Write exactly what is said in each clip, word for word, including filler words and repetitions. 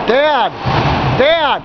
Dad! Dad!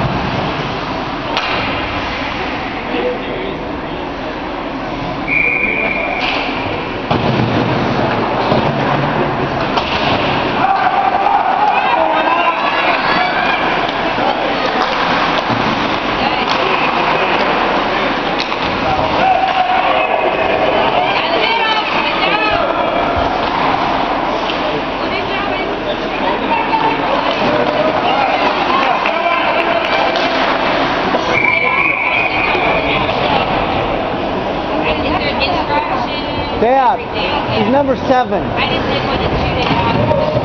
Dad, he's number seven. I just didn't want to shoot it out.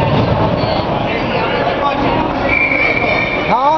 Huh?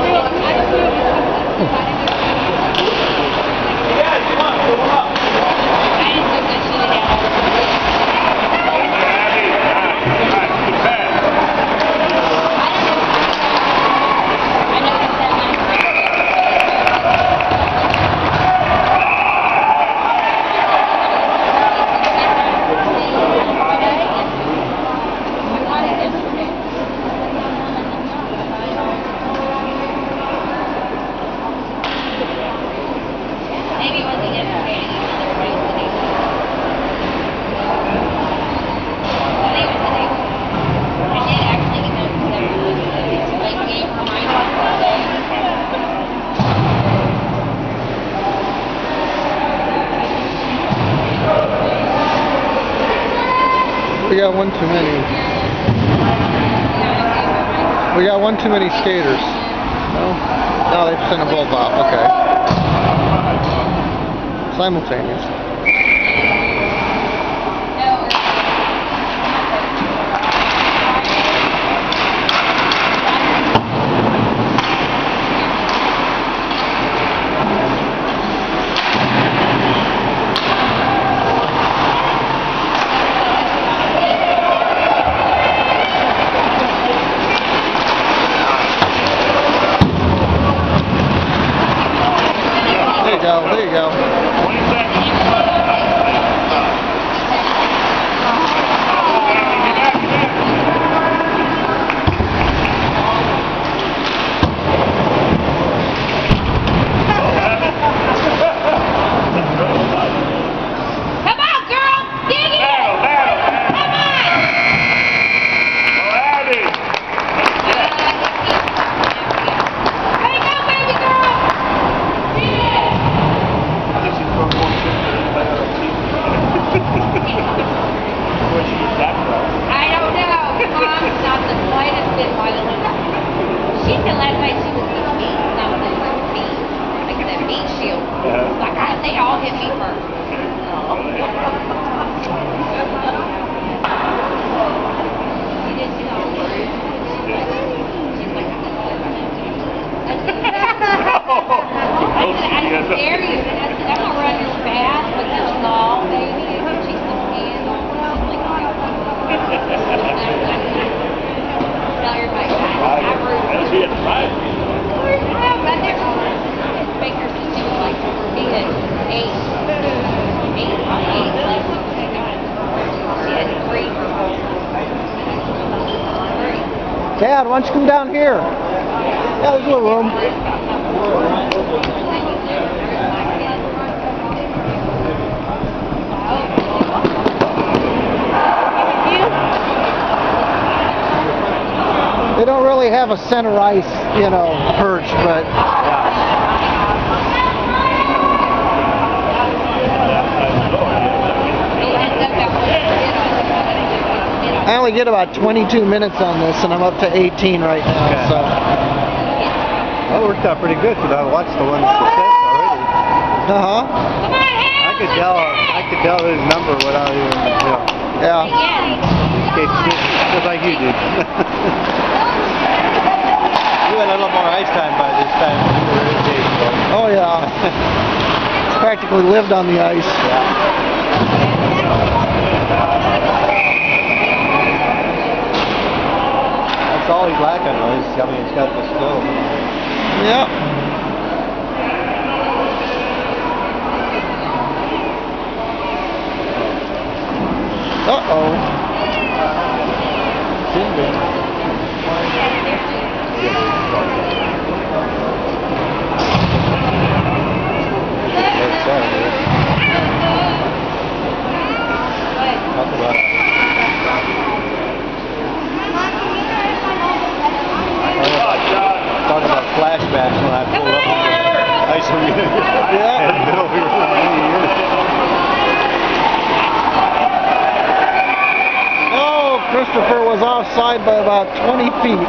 We got one too many. We got one too many skaters. No? No, they've sent them both off. Okay. Simultaneous. There you go. Come on, girl! Dig it! Come on! There you go, baby girl! Dig it! I don't know. Mom's not the slightest bit violent. She said last night she was with me. Something like feet. Like the feet shield. Like I, they all hit me first. She did see all the words. She's like, I said, I dare you. I said, I'm gonna run as fast, but you're small, baby. And she's the hand. Tell everybody, I root. But there's Baker said she was like being eight. Eight, eight, eight. She had three. Dad, why don't you come down here? Yeah, there's a little room. They don't really have a center ice, you know, perch, but I only get about twenty-two minutes on this, and I'm up to eighteen right now. Okay. So that worked out pretty good because I watched the one success already. Uh huh. I could tell. I could tell his number without even, you know. Yeah. Just like you did. You had a little more ice time by this time than you were in days ago. Oh yeah. Practically lived on the ice. Yeah. That's all he's lacking, though. He's, I mean, he's got the skill. Yep. Uh oh. offside by about twenty feet.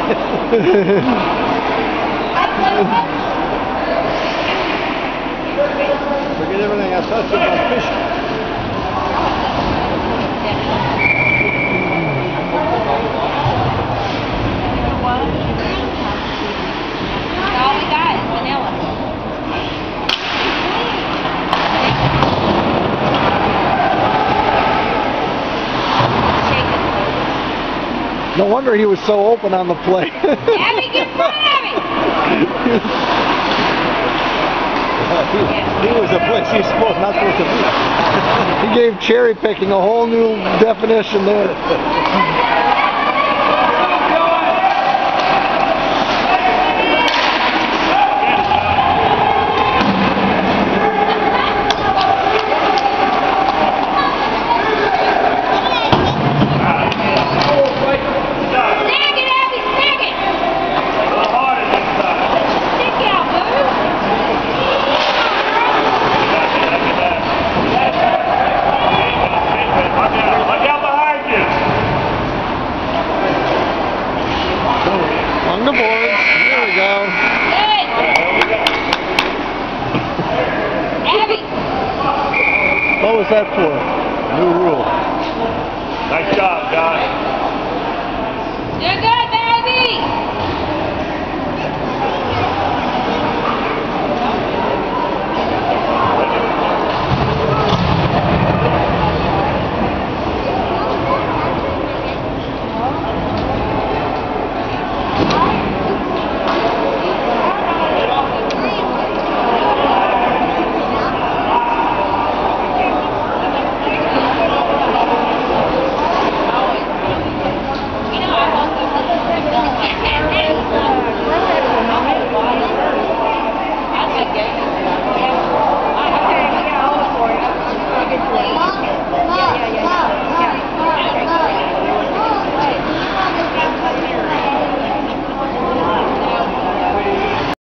Forget everything else. That's about fishing. All we got is vanilla. No wonder he was so open on the play. Abby, get in front of me! he, he was a place he's supposed not supposed to be. He gave cherry picking a whole new definition there. On the board. There we go. Good. Abby. What was that for? New rule. Nice job, guys. You're good.